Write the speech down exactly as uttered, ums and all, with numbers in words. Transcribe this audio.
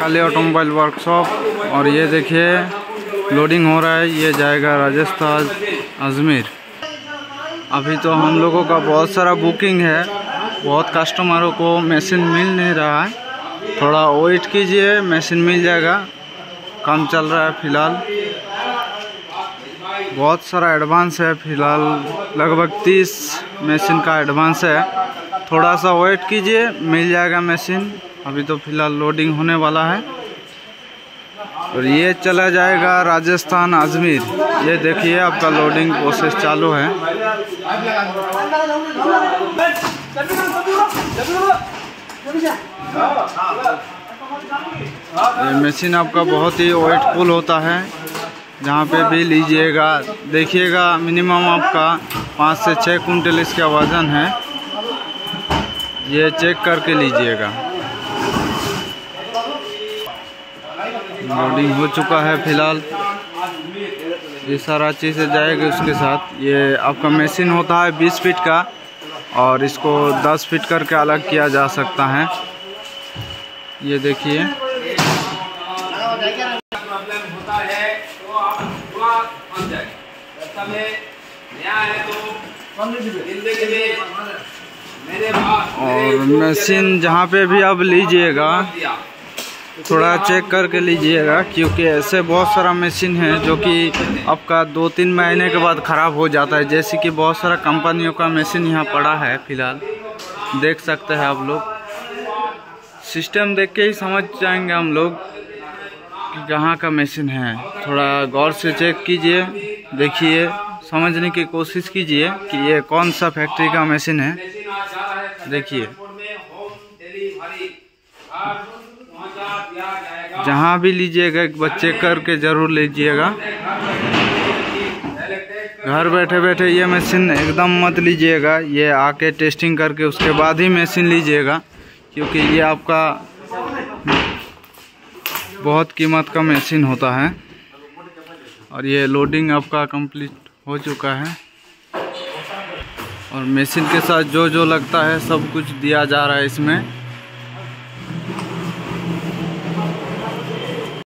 काली automobile workshop. और ये देखिए लोडिंग हो रहा है, ये जाएगा राजस्थान अजमेर। अभी तो हम लोगों का बहुत सारा बुकिंग है, बहुत कस्टमरों को मशीन मिल नहीं रहा है, थोड़ा वेट कीजिए, मशीन मिल जाएगा। काम चल रहा है फिलहाल, बहुत सारा एडवांस है फिलहाल, लगभग तीस मशीन का एडवांस है। थोड़ा सा वेट कीजिए, मिल जाएगा मशीन। अभी तो फिलहाल लोडिंग होने वाला है और ये चला जाएगा राजस्थान अजमेर। ये देखिए आपका लोडिंग प्रोसेस चालू है। ये मशीन आपका बहुत ही वेटफुल होता है, जहाँ पे भी लीजिएगा देखिएगा मिनिमम आपका पाँच से छः कुंटल इसका वज़न है, ये चेक करके लीजिएगा। लोडिंग हो चुका है फिलहाल, ये सारा चीज़ें जाएगी उसके साथ। ये आपका मशीन होता है बीस फीट का और इसको दस फीट करके अलग किया जा सकता है। ये देखिए और मशीन जहाँ पे भी आप लीजिएगा थोड़ा चेक करके लीजिएगा, क्योंकि ऐसे बहुत सारा मशीन है जो कि आपका दो तीन महीने के बाद ख़राब हो जाता है। जैसे कि बहुत सारा कंपनियों का मशीन यहाँ पड़ा है फिलहाल, देख सकते हैं आप लोग। सिस्टम देख के ही समझ जाएंगे हम लोग कि कहाँ का मशीन है। थोड़ा गौर से चेक कीजिए, देखिए, समझने की कोशिश कीजिए कि ये कौन सा फैक्ट्री का मशीन है। देखिए जहाँ भी लीजिएगा एक बार चेक करके ज़रूर लीजिएगा। घर बैठे बैठे ये मशीन एकदम मत लीजिएगा, ये आके टेस्टिंग करके उसके बाद ही मशीन लीजिएगा, क्योंकि ये आपका बहुत कीमत का मशीन होता है। और ये लोडिंग आपका कंप्लीट हो चुका है और मशीन के साथ जो जो लगता है सब कुछ दिया जा रहा है इसमें।